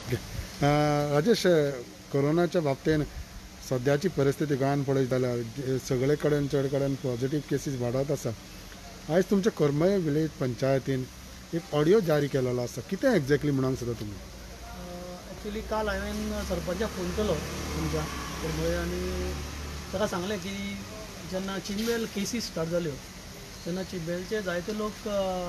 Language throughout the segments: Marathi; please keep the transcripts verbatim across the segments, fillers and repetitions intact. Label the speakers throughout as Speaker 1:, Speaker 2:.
Speaker 1: ओके. अ, राजेश, कोरोनाच्या बाबतीन सध्याची परिस्थिती गोंयांत पळयत जाल्यार सगळे कडेन चड कडेन पॉझिटिव्ह केसीस वाडत आसा. आयज तुमच्या करमये विलेज पंचायतीन एक ऑडियो जारी केलेलो आसा. कितें एक्झॅक्टली म्हणूंक सोदता तुमी?
Speaker 2: ॲक्च्युली काल हांवें सरपंचाक फोन केलो तुमच्या करमळे आनी ताका सांगलें की जेन्ना चिनवेल केसीस स्टार्ट जाल्यो तेन्ना चिनवेलचे जायते लोक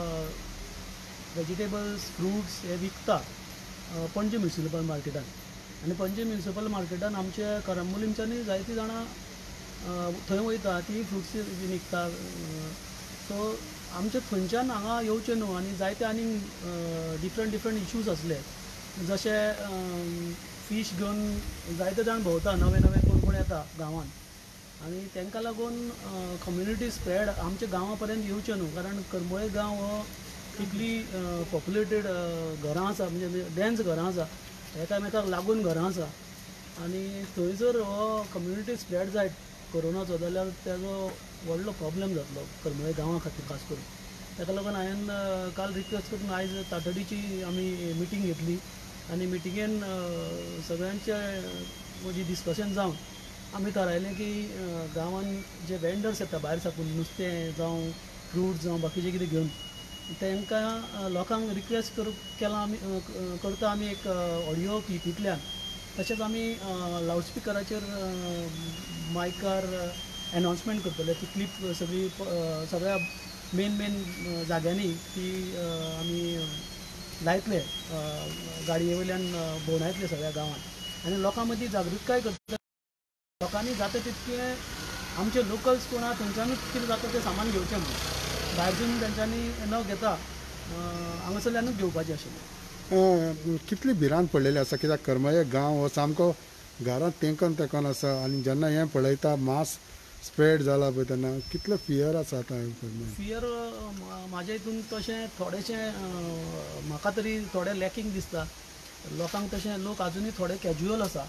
Speaker 2: वेजिटेबल्स फ्रुट्स हे विकता पणजे म्युनिसिपल मार्केटान. आनी पणजे म्युनिसिपल मार्केटान आमचे करंबोलींच्यानी जायतीं जाणां थंय वयता ती फ्रुट्स विकता. सो आमचे थंयच्यान हांगा येवचें न्हू आनी जायते आनी डिफरंट डिफरंट इश्यूज आसले, जशे फीश घेवन जायते जाण भोंवता, नवे नवे कोण कोण येता गांवांत आनी तांकां लागून कम्युनिटी स्प्रेड आमच्या गांवा पर्यंत येवचें न्हू. कारण करमळे गांव हो इतली पॉप्युलेटेड घरां आसा, म्हणजे डॅन्स घरां आसा, एकामेकाक लागून घरां आसा आनी थंय जर हो कम्युनिटी स्प्रेड जायत कोरोनाचो जाल्यार तेजो व्हडलो प्रॉब्लेम जातलो करमळे गांवा खातीर खास करून. ताका लागून हांवें काल रिक्वेस्ट करून आयज तातडीची आमी मिटींग घेतली आनी मिटिंगेन सगळ्यांचे म्हणजे डिस्कशन जावन आमी थारायलें की गांवान जे वेंडर्स येता भायर साकून नुस्तें जावं फ्रूट्स जावं बाकीचें कितें घेवन तांकां लोकांक रिक्वेस्ट करूं केलां आमी करता आमी एक ऑडियो क्लिपींतल्यान. तशेंच आमी लावडस्पिकराचेर मायकार एनावन्समेंट करतले. ती क्लिप सगळी सगळ्या मेन मेन जाग्यांनी ती आमी लायतले, गाडये वयल्यान भोंवडायतले येतले सगळ्या गांवांत आनी लोकां मदीं जागृताय करतले. लोकांनी जाता तितकें आमचे लोकल्स कोण आसा थंयच्यानूच कितें जाता तें सामान घेवचें म्हणून, भायरसून तेंच्यांनी न घेता हांगासरल्यानूच घेवपाचें आशिल्लें.
Speaker 1: कितली भिरांत पडलेली आसा, कित्याक करमये गांव हो सामको घरांत तेंकन तेंकन आसा आनी जेन्ना हें पळयता मास स्प्रेड जाला पळय तेन्ना कितलो फियर आसा आतां?
Speaker 2: फियर म्हाज्या हितून तशें थोडेशें म्हाका तरी थोडें लॅकींग दिसता. लोकांक तशें लोक आजुनूय थोडे कॅज्युअल आसा,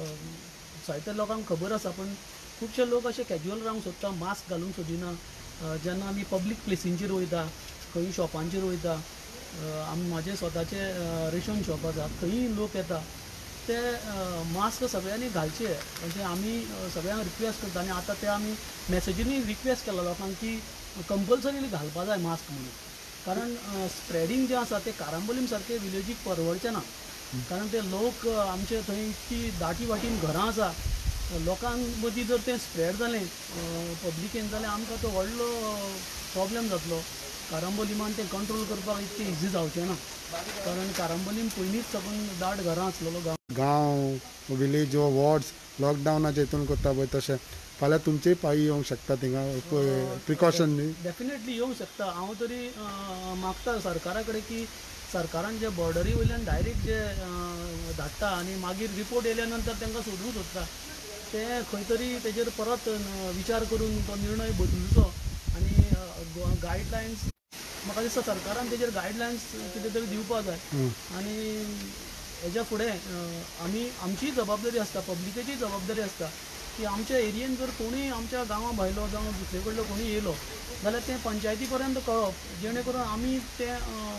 Speaker 2: जायते लोकांक खबर आसा, पूण खुबशे लोक अशे कॅज्युअल रावंक सोदता, मास्क घालूंक सोदिना. जेन्ना आमी पब्लीक प्लेसींचेर वयता, खंय शॉपांचेर वयता, आमी म्हाजे स्वताचे रेशन शॉप आसा थंय लोक येता, ते मास्क सगळ्यांनी घालचे म्हणजे आमी सगळ्यांक रिक्वेस्ट करता. आनी आतां ते आमी मॅसेजींनी रिक्वेस्ट केला लोकांक की कंपल्सरीली घालपा जाय मास्क म्हणून. कारण स्प्रेडींग जें आसा तें कारांबोलीम सारके विलेजीक परवडचें ना. कारण ते लोक आमचे थंय इतकी दाटी वाटीन घरां आसा, लोकांक मदीं जर तें स्प्रेड जालें पब्लिकेन जाल्यार आमकां तो व्हडलो प्रॉब्लेम जातलो. कारांबोलीमान तें कंट्रोल करपाक इतकें इजी जावचें ना, कारण कारांबोलीम पयलींच साकून दाट घरां आसलेलो गांव
Speaker 1: गांव विलेज वो वॉर्ड्स लॉकडावनाचे हितून करता पळय तशें फाल्यां तुमचेय पाळी येवंक शकता थिंगा प्रिकॉशन न्ही?
Speaker 2: डेफिनेटली येवंक शकता. हांव तरी मागता सरकारा कडेन की सरकारान जे बॉर्डरी वयल्यान डायरेक्ट जे धाडटा आनी मागीर रिपोर्ट येयल्या नंतर तांकां सोदूंक सोदता, ते खंय तरी तेजेर परत विचार करून तो निर्णय बदलचो आनी गायडलायन्स म्हाका दिसता सरकारान तेजेर गायडलायन्स कितें तरी दिवपा जाय. आनी हेज्या फुडें आमी आमचीय जबाबदारी आसता, पब्लिकेची जबाबदारी आसता की आमच्या एरियेन जर कोणूय आमच्या गांवा भायलो जावं दुसरे कडलो कोणूय येयलो जाल्यार तें पंचायती पर्यंत कळप, जेणे करून आमी तें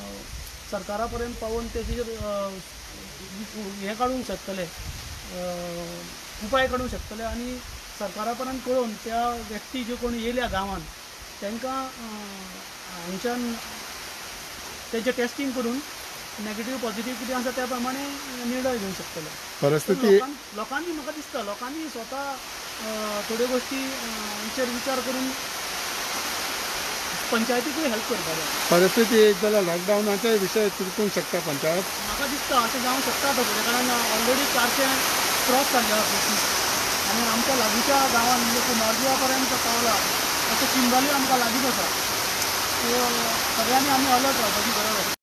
Speaker 2: सरकारा पर्यंत पावोवन तेजेर हें काडूंक शकतले, उपाय काडूंक शकतले आनी सरकारा पर्यंत कळोवन त्या व्यक्ती ज्यो कोण येयल्या गांवांत तांकां हांगच्यान तेजें टेस्टींग करून नेगेटीव पॉझिटीव कितें आसा त्या प्रमाणे निर्णय घेवंक शकतले.
Speaker 1: परिस्थिती
Speaker 2: लोकांनी म्हाका दिसता लोकांनी स्वता थोड्यो गोश्टींचेर विचार करून पंचायतीकूय हेल्प करपा जाय.
Speaker 1: परिस्थिती एक जाल्यार लॉकडावनाचे विशय चिंतूंक शकता पंचायत?
Speaker 2: म्हाका दिसता अशें जावंक शकता फुडें, कारण ऑलरेडी चारशे क्रॉस जाल्ले केसीस आनी आमच्या लागींच्या गांवांत म्हणजे कुमारजुवा पर्यंत पावला, अशें चिंगाली आमकां लागींच आसा. सो सगळ्यांनी आमी अलर्ट रावपाची गरज आसा.